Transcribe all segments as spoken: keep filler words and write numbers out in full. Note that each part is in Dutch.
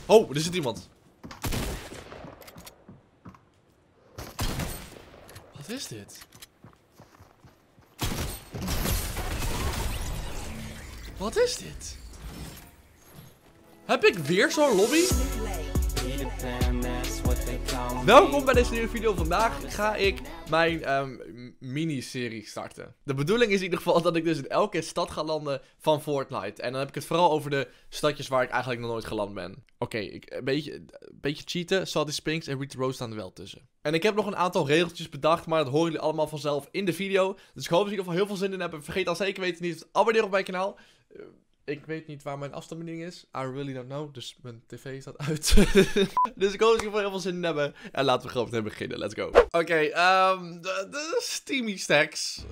Oh, er zit iemand. Wat is dit? Wat is dit? Heb ik weer zo'n lobby? Welkom bij deze nieuwe video. Vandaag ga ik mijn um, miniserie starten. De bedoeling is in ieder geval dat ik dus in elke stad ga landen van Fortnite. En dan heb ik het vooral over de stadjes waar ik eigenlijk nog nooit geland ben. Oké, okay, een beetje, een beetje cheaten. Salty Springs en Rita Rose staan er wel tussen. En ik heb nog een aantal regeltjes bedacht, maar dat horen jullie allemaal vanzelf in de video. Dus ik hoop dat jullie er heel veel zin in hebben. Vergeet dan zeker weten niet te abonneren op mijn kanaal. Uh, Ik weet niet waar mijn afstandsbediening is. I really don't know. Dus mijn tv staat uit. Dus ik hoop dat jullie er heel veel zin in hebben. En laten we gewoon meteen beginnen. Let's go. Oké, okay, um, de, de Steamy Stacks.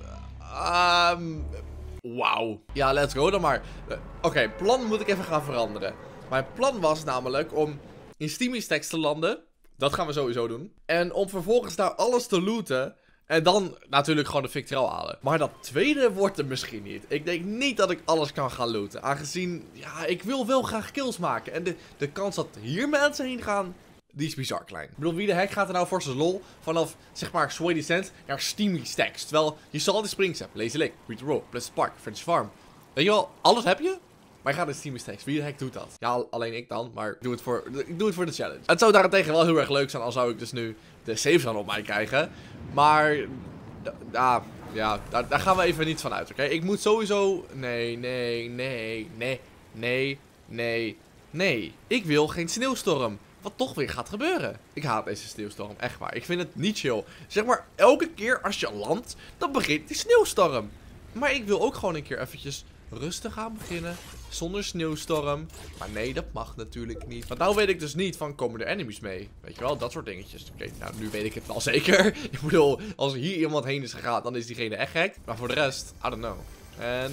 Um, Wauw. Ja, let's go dan maar. Uh, Oké, okay, plan moet ik even gaan veranderen. Mijn plan was namelijk om in Steamy Stacks te landen. Dat gaan we sowieso doen. En om vervolgens daar alles te looten. En dan natuurlijk gewoon de Victreal halen. Maar dat tweede wordt er misschien niet. Ik denk niet dat ik alles kan gaan looten. Aangezien, ja, ik wil wel graag kills maken. En de, de kans dat hier mensen heen gaan, die is bizar klein. Ik bedoel, wie de heck gaat er nou voor zijn lol vanaf, zeg maar, Sweaty Sands naar Steamy Stacks? Terwijl je Salty Springs hebt, Lazy Lake, Rita Roll, Pleasant Park, French Farm. Weet je wel, alles heb je? Maar je gaat in Steamy Stacks. Wie de heck doet dat? Ja, alleen ik dan, maar ik doe het voor, ik doe het voor de challenge. Het zou daarentegen wel heel erg leuk zijn, al zou ik dus nu de save dan op mij krijgen. Maar, ah, ja, daar, daar gaan we even niet van uit, oké? Okay? Ik moet sowieso, nee, nee, nee, nee, nee, nee, nee. Ik wil geen sneeuwstorm. Wat toch weer gaat gebeuren. Ik haat deze sneeuwstorm, echt waar. Ik vind het niet chill. Zeg maar, elke keer als je landt, dan begint die sneeuwstorm. Maar ik wil ook gewoon een keer eventjes rustig aan beginnen. Zonder sneeuwstorm. Maar nee, dat mag natuurlijk niet. Want nou weet ik dus niet van, komen er enemies mee? Weet je wel, dat soort dingetjes. Oké, okay, nou nu weet ik het wel zeker. Ik bedoel, als er hier iemand heen is gegaan, dan is diegene echt gek. Maar voor de rest, I don't know. En,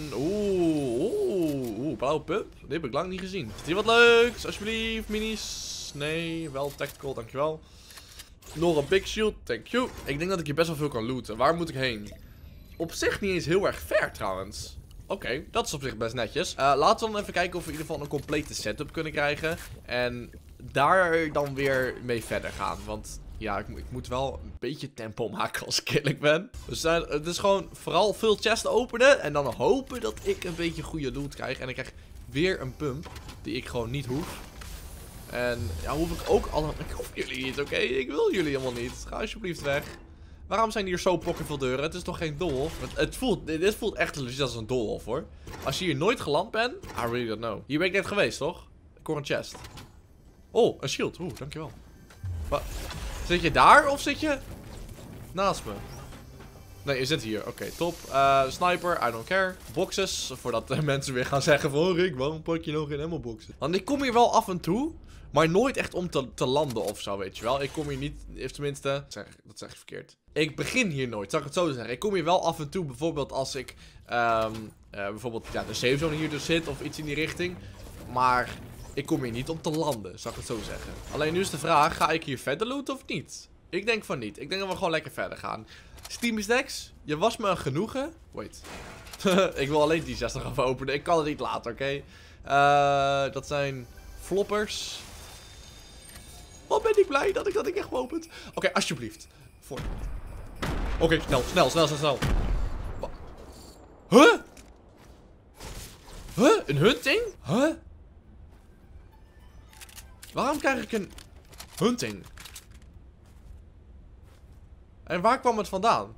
oeh, oeh, oeh, blauwe pump. Dit heb ik lang niet gezien. Is hier wat leuks? Alsjeblieft, minis. Nee, wel tactical, dankjewel. Nog een big shield, thank you. Ik denk dat ik hier best wel veel kan looten. Waar moet ik heen? Op zich niet eens heel erg ver trouwens. Oké, okay, dat is op zich best netjes. Uh, laten we dan even kijken of we in ieder geval een complete setup kunnen krijgen. En daar dan weer mee verder gaan. Want ja, ik, ik moet wel een beetje tempo maken als ik eerlijk ben. Dus uh, het is gewoon vooral veel chests openen. En dan hopen dat ik een beetje goede loot krijg. En ik krijg weer een pump die ik gewoon niet hoef. En ja, hoef ik ook allemaal... Ik hoef jullie niet, oké? Okay? Ik wil jullie helemaal niet. Ga alsjeblieft weg. Waarom zijn hier zo pokkenveel deuren? Het is toch geen doolhof? Het, het voelt, dit voelt echt legit als een doolhof, hoor. Als je hier nooit geland bent, I really don't know. Hier ben ik net geweest, toch? Ik hoor een chest. Oh, een shield. Oeh, dankjewel. Wat? Zit je daar of zit je naast me? Nee, je zit hier. Oké, okay, top. Uh, sniper, I don't care. Boxes, voordat de mensen weer gaan zeggen van... Oh, Rick, waarom pak je nog geen ammo boxen? Want ik kom hier wel af en toe... Maar nooit echt om te, te landen of zo, weet je wel. Ik kom hier niet, of tenminste, zeg, dat zeg ik verkeerd. Ik begin hier nooit, zal ik het zo zeggen. Ik kom hier wel af en toe, bijvoorbeeld als ik, um, uh, bijvoorbeeld, ja, de safe zone hier dus zit of iets in die richting. Maar ik kom hier niet om te landen, zal ik het zo zeggen. Alleen nu is de vraag, ga ik hier verder looten of niet? Ik denk van niet. Ik denk dat we gewoon lekker verder gaan. Steamy Stacks, je was me een genoegen. Wait. Ik wil alleen die zestig even openen. Ik kan het niet laten, oké? Okay? Uh, dat zijn floppers. Wat ben ik blij dat ik dat ik echt geopend. Oké, okay, alsjeblieft. Voor. Oké, okay, snel, snel, snel, snel, snel. Huh? Huh? Een hunting? Huh? Waarom krijg ik een hunting? En waar kwam het vandaan?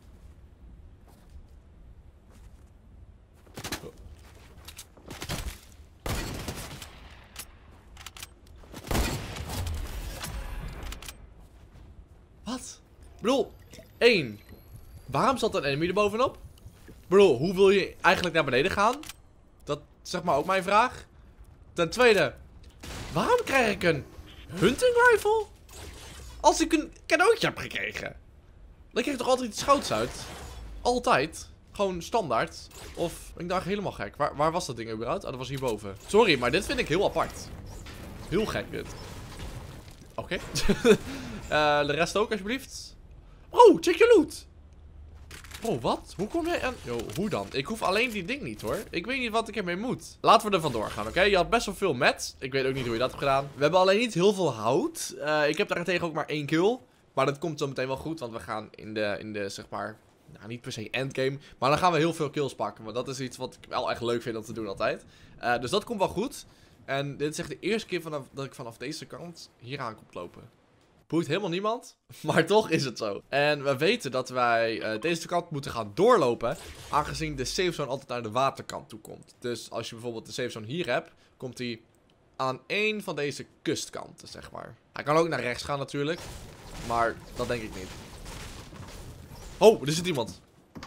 Wat? Ik bedoel, één. Waarom zat een enemy er bovenop? Ik bedoel, hoe wil je eigenlijk naar beneden gaan? Dat is zeg maar ook mijn vraag. Ten tweede, waarom krijg ik een hunting rifle? Als ik een cadeautje heb gekregen. Dan krijg ik toch altijd iets schouts uit? Altijd. Gewoon standaard. Of ben ik daar helemaal gek? Waar, waar was dat ding überhaupt? Ah, dat was hierboven. Sorry, maar dit vind ik heel apart. Heel gek dit. Oké. Okay. uh, de rest ook alsjeblieft. Oh, check je loot. Oh, wat? Hoe kom jij aan... Yo, hoe dan? Ik hoef alleen die ding niet, hoor. Ik weet niet wat ik ermee moet. Laten we er vandoor gaan, oké? Je had best wel veel met. Ik weet ook niet hoe je dat hebt gedaan. We hebben alleen niet heel veel hout. Uh, ik heb daarentegen ook maar één kill. Maar dat komt zo meteen wel goed, want we gaan in de, in de zeg maar... Nou, niet per se endgame. Maar dan gaan we heel veel kills pakken. Want dat is iets wat ik wel echt leuk vind om te doen altijd. Uh, dus dat komt wel goed. En dit is echt de eerste keer vanaf, dat ik vanaf deze kant hier aan kom lopen. Boeit helemaal niemand. Maar toch is het zo. En we weten dat wij uh, deze kant moeten gaan doorlopen. Aangezien de safe zone altijd naar de waterkant toe komt. Dus als je bijvoorbeeld de safe zone hier hebt, komt hij aan één van deze kustkanten, zeg maar. Hij kan ook naar rechts gaan natuurlijk. Maar dat denk ik niet. Oh, er zit iemand.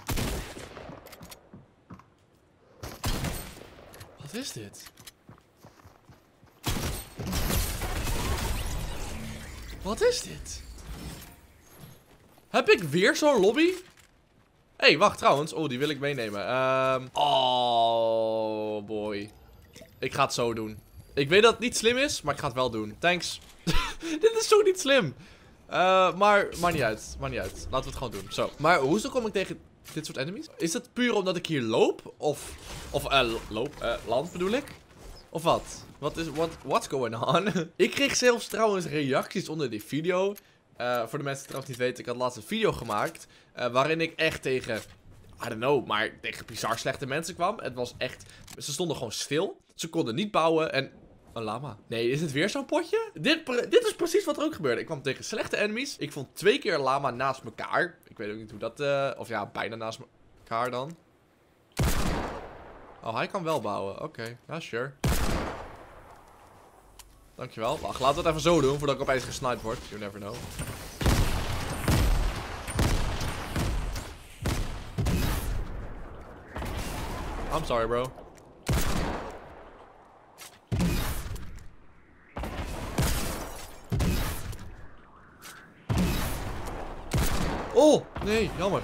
Wat is dit? Wat is dit? Heb ik weer zo'n lobby? Hé, hey, wacht trouwens. Oh, die wil ik meenemen. Um, oh, boy. Ik ga het zo doen. Ik weet dat het niet slim is, maar ik ga het wel doen. Thanks. Dit is zo niet slim. Uh, maar, maakt niet uit. Maakt niet uit. Laten we het gewoon doen. Zo. Maar hoezo kom ik tegen dit soort enemies? Is het puur omdat ik hier loop? Of, of, uh, loop, uh, land bedoel ik? Of wat? Wat is, what, what's going on? Ik kreeg zelfs trouwens reacties onder die video. Uh, voor de mensen die het trouwens niet weten, ik had laatst een video gemaakt. Uh, waarin ik echt tegen, I don't know, maar tegen bizar slechte mensen kwam. Het was echt, ze stonden gewoon stil. Ze konden niet bouwen en... Een lama. Nee, is het weer zo'n potje? Dit, dit is precies wat er ook gebeurde. Ik kwam tegen slechte enemies. Ik vond twee keer een lama naast elkaar. Ik weet ook niet hoe dat... Uh, of ja, bijna naast elkaar dan. Oh, hij kan wel bouwen. Oké, okay. Ja, sure. Dankjewel. Wacht, laten we het even zo doen, voordat ik opeens gesniped word. You never know. I'm sorry, bro. Oh, nee, jammer.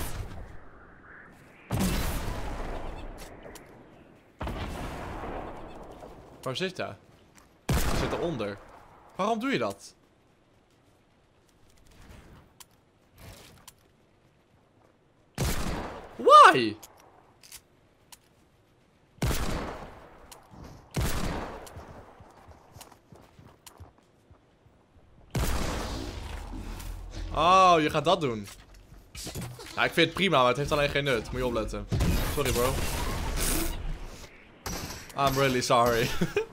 Waar zit hij? Hij zit eronder. Waarom doe je dat? Why? Oh, je gaat dat doen. Ja, ik vind het prima, maar het heeft alleen geen nut. Moet je opletten. Sorry, bro. I'm really sorry.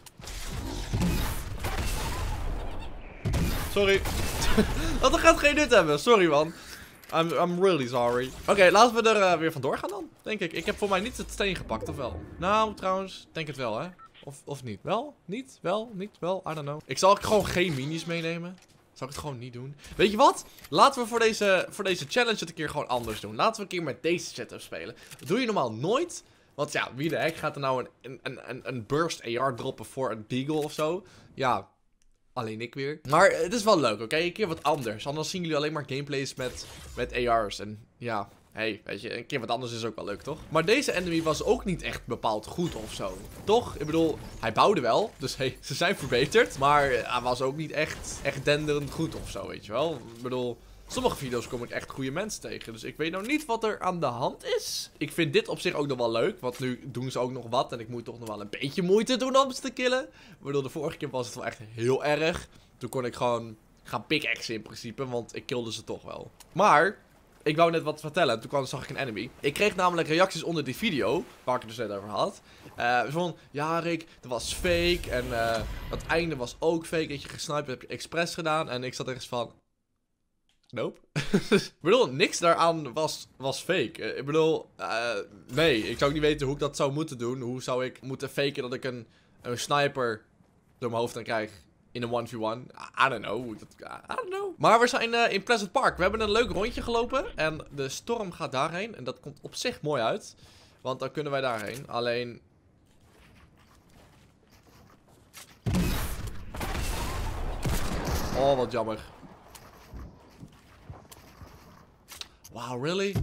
Sorry. Dat gaat geen nut hebben. Sorry, man. I'm, I'm really sorry. Oké, okay, laten we er uh, weer vandoor gaan dan, denk ik. Ik heb voor mij niet het steen gepakt, of wel? Nou, trouwens, denk het wel, hè? Of, of niet? Wel? Niet? Wel? Niet? Wel? I don't know. Ik zal gewoon geen minis meenemen. Zal ik het gewoon niet doen? Weet je wat? Laten we voor deze, voor deze challenge het een keer gewoon anders doen. Laten we een keer met deze setup spelen. Dat doe je normaal nooit. Want ja, wie de heck gaat er nou een, een, een, een burst A R droppen voor een deagle of zo? Ja, alleen ik weer. Maar het is wel leuk, oké? Okay? Een keer wat anders. Anders zien jullie alleen maar gameplays met, met A R's. En ja, hey, weet je, een keer wat anders is ook wel leuk, toch? Maar deze enemy was ook niet echt bepaald goed of zo. Toch? Ik bedoel, hij bouwde wel. Dus hey, ze zijn verbeterd. Maar hij was ook niet echt, echt denderend goed of zo, weet je wel? Ik bedoel... Sommige video's kom ik echt goede mensen tegen. Dus ik weet nou niet wat er aan de hand is. Ik vind dit op zich ook nog wel leuk. Want nu doen ze ook nog wat. En ik moet toch nog wel een beetje moeite doen om ze te killen. Ik bedoel, de vorige keer was het wel echt heel erg. Toen kon ik gewoon gaan pickaxen in principe. Want ik kilde ze toch wel. Maar... Ik wou net wat vertellen, toen kwam, zag ik een enemy. Ik kreeg namelijk reacties onder die video, waar ik het dus net over had. Uh, van, ja Rick, dat was fake. En uh, dat einde was ook fake. Dat je gesniped heb je expres gedaan. En ik zat ergens van... Nope. Ik bedoel, niks daaraan was, was fake. Uh, ik bedoel, uh, nee, ik zou ook niet weten hoe ik dat zou moeten doen. Hoe zou ik moeten faken dat ik een, een sniper door mijn hoofd aan krijg in een one v one? I don't know. I don't know. Maar we zijn uh, in Pleasant Park. We hebben een leuk rondje gelopen. En de storm gaat daarheen. En dat komt op zich mooi uit. Want dan kunnen wij daarheen. Alleen... Oh, wat jammer. Wow, really?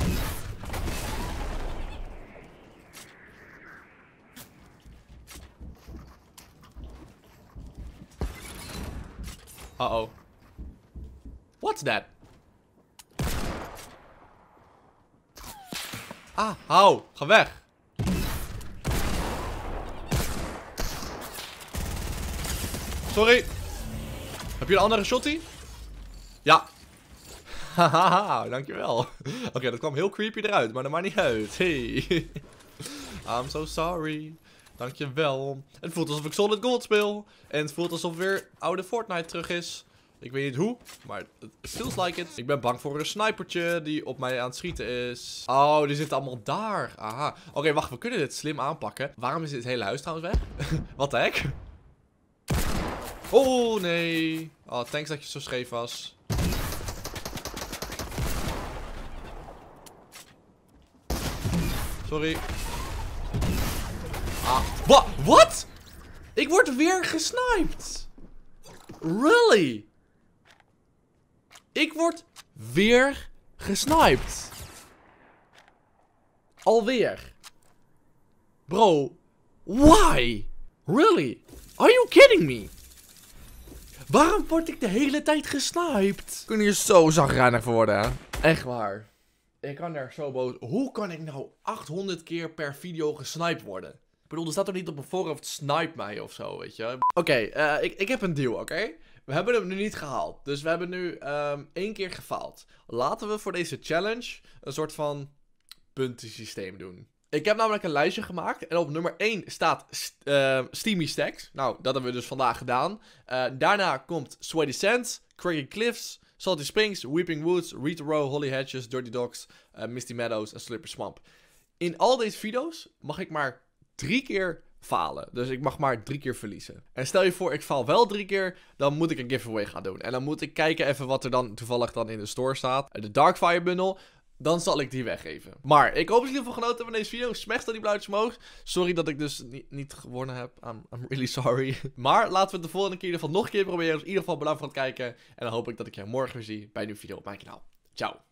Uh-oh. What's that? Ah, hou. Ga weg. Sorry. Heb je een andere shotty? Ja. Hahaha, dankjewel. Oké, okay, dat kwam heel creepy eruit, maar dat maakt niet uit. Hey. I'm so sorry. Dankjewel. Het voelt alsof ik Solid Gold speel. En het voelt alsof weer oude Fortnite terug is. Ik weet niet hoe, maar het feels like it. Ik ben bang voor een snipertje die op mij aan het schieten is. Oh, die zitten allemaal daar. Aha. Oké, okay, wacht, we kunnen dit slim aanpakken. Waarom is dit hele huis trouwens weg? Wat de heck? Oh, nee. Oh, thanks dat je zo scheef was. Sorry. Ah, wat? Wat? Ik word weer gesniped. Really? Ik word weer gesniped. Alweer. Bro, why? Really? Are you kidding me? Waarom word ik de hele tijd gesniped? Ik kan hier zo zagrijnig voor worden, hè? Echt waar. Ik kan daar zo boos. Hoe kan ik nou achthonderd keer per video gesniped worden? Ik bedoel, er staat er niet op mijn voorhoofd snipe mij of zo, weet je. Oké, okay, uh, ik, ik heb een deal, oké? Okay? We hebben hem nu niet gehaald. Dus we hebben nu um, één keer gefaald. Laten we voor deze challenge een soort van puntensysteem doen. Ik heb namelijk een lijstje gemaakt. En op nummer één staat st uh, Steamy Stacks. Nou, dat hebben we dus vandaag gedaan. Uh, daarna komt Sweaty Sands, Craggy Cliffs, Salty Springs, Weeping Woods, Rita Row, Holly Hedges, Dirty Docks, uh, Misty Meadows en Slippery Swamp. In al deze video's mag ik maar drie keer falen. Dus ik mag maar drie keer verliezen. En stel je voor, ik faal wel drie keer, dan moet ik een giveaway gaan doen. En dan moet ik kijken even wat er dan toevallig dan in de store staat. De Darkfire bundle. Dan zal ik die weggeven. Maar ik hoop dat jullie ervan genoten van deze video. Smash dan die blauwtjes omhoog. Sorry dat ik dus niet, niet gewonnen heb. I'm, I'm really sorry. Maar laten we het de volgende keer in ieder geval nog een keer proberen. Dus in ieder geval bedankt voor het kijken. En dan hoop ik dat ik je morgen weer zie bij een nieuwe video op mijn kanaal. Ciao.